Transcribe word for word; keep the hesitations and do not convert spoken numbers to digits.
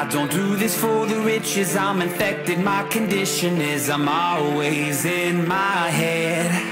I don't do this for the riches, I'm infected. My condition is I'm always in my head.